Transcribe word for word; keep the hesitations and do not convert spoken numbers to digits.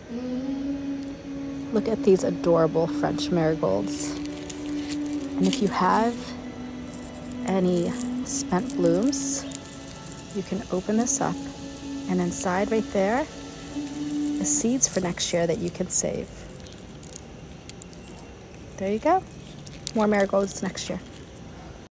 Look at these adorable French marigolds. And if you have any spent blooms, you can open this up, and inside right there is seeds for next year that you can save. There you go. More marigolds next year.